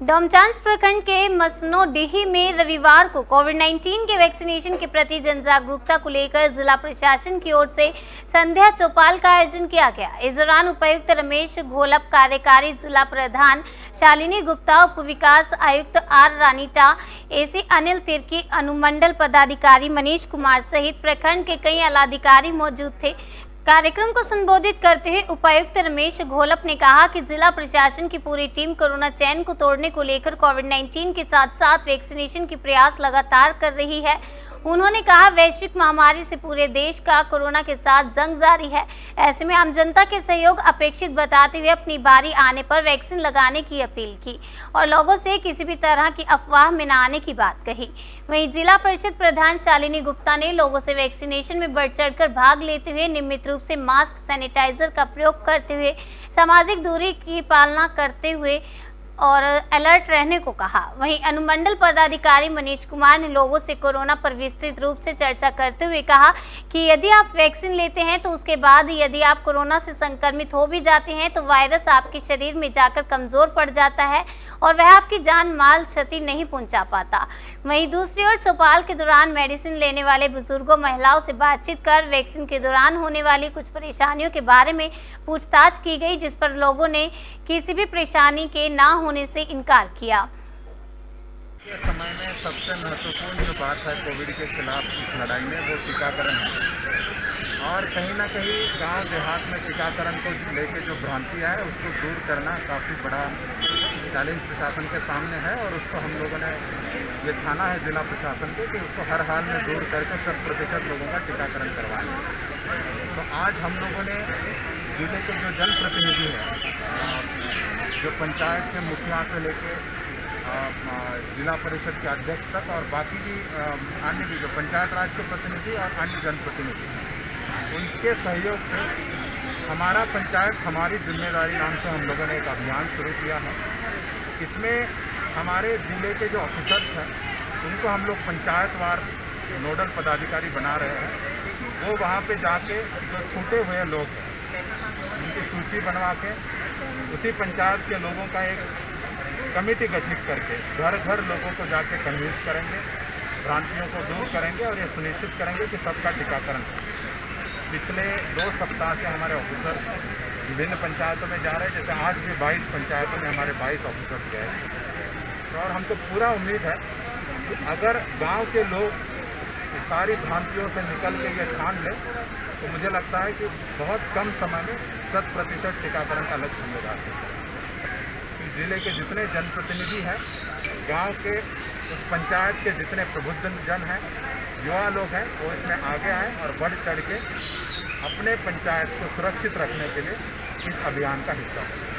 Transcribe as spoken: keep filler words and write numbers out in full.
डोमचांच प्रखंड के मसनोडीही में रविवार को कोविड उन्नीस के वैक्सीनेशन के प्रति जन जागरूकता को लेकर जिला प्रशासन की ओर से संध्या चौपाल का आयोजन किया गया। इस दौरान उपायुक्त रमेश घोलप, कार्यकारी जिला प्रधान शालिनी गुप्ता, उप विकास आयुक्त आर रानीटा, एसी अनिल तिर्की, अनुमंडल पदाधिकारी मनीष कुमार सहित प्रखंड के कई आलाधिकारी मौजूद थे। कार्यक्रम को संबोधित करते हुए उपायुक्त रमेश घोलप ने कहा कि जिला प्रशासन की पूरी टीम कोरोना चैन को तोड़ने को लेकर कोविड उन्नीस के साथ साथ वैक्सीनेशन के प्रयास लगातार कर रही है। उन्होंने कहा, वैश्विक महामारी से पूरे देश का कोरोना के साथ जंग जारी है। ऐसे में आम जनता के सहयोग अपेक्षित बताते हुए अपनी बारी आने पर वैक्सीन लगाने की अपील की और लोगों से किसी भी तरह की अफवाह में न आने की बात कही। वहीं जिला परिषद प्रधान शालिनी गुप्ता ने लोगों से वैक्सीनेशन में बढ़ चढ़कर भाग लेते हुए नियमित रूप से मास्क, सैनिटाइजर का प्रयोग करते हुए सामाजिक दूरी की पालना करते हुए और अलर्ट रहने को कहा। वहीं अनुमंडल पदाधिकारी मनीष कुमार ने लोगों से कोरोना पर विस्तृत रूप से चर्चा करते हुए कहा कि यदि आप वैक्सीन लेते हैं तो उसके बाद यदि आप कोरोना से संक्रमित हो भी जाते हैं तो वायरस आपके शरीर में जाकर कमजोर पड़ जाता है और वह आपकी जान माल क्षति नहीं पहुंचा पाता। वहीं दूसरी ओर चौपाल के दौरान मेडिसिन लेने वाले बुजुर्गों, महिलाओं से बातचीत कर वैक्सीन के दौरान होने वाली कुछ परेशानियों के बारे में पूछताछ की गई, जिस पर लोगों ने किसी भी परेशानी के ना होने से इनकार किया। ये समय में सबसे महत्वपूर्ण जो बात है कोविड के खिलाफ इस लड़ाई में वो टीकाकरण है और कहीं ना कहीं गांव देहात में टीकाकरण को लेके जो भ्रांति है उसको दूर करना काफ़ी बड़ा चैलेंज प्रशासन के सामने है और उसको हम लोगों ने ये ठाना है जिला प्रशासन के कि उसको हर हाल में दूर करके शत प्रतिशत लोगों का टीकाकरण करवाएं। तो आज हम लोगों ने जिले के जो जनप्रतिनिधि हैं, जो पंचायत के मुखिया से लेके जिला परिषद के अध्यक्ष तक और बाकी भी अन्य भी जो पंचायत राज के प्रतिनिधि और अन्य जनप्रतिनिधि, उनके सहयोग से हमारा पंचायत हमारी जिम्मेदारी नाम से हम लोगों ने एक अभियान शुरू किया है। इसमें हमारे जिले के जो ऑफिसर्स हैं उनको हम लोग पंचायतवार नोडल पदाधिकारी बना रहे हैं। वो वहाँ पे जाके जो छूटे हुए लोग हैं उनकी सूची बनवा के उसी पंचायत के लोगों का एक कमेटी गठित करके घर घर लोगों को जाके कन्विंस करेंगे, भ्रांतियों को दूर करेंगे और ये सुनिश्चित करेंगे कि सबका टीकाकरण हो। पिछले दो सप्ताह से हमारे ऑफिसर विभिन्न पंचायतों में जा रहे हैं, जैसे आज भी बाईस पंचायतों में हमारे बाईस ऑफिसर्स गए और हमको पूरा उम्मीद है कि अगर गांव के लोग सारी भ्रांतियों से निकल के ये ठान लें तो मुझे लगता है कि बहुत कम समय में शत प्रतिशत टीकाकरण का लक्ष्य हम लोग आ सकते हैं। जिले के जितने जनप्रतिनिधि हैं, गांव के उस पंचायत के जितने प्रबुद्ध जन हैं, युवा लोग हैं, वो इसमें आगे आए और बढ़ चढ़ के अपने पंचायत को सुरक्षित रखने के लिए इस अभियान का हिस्सा हों।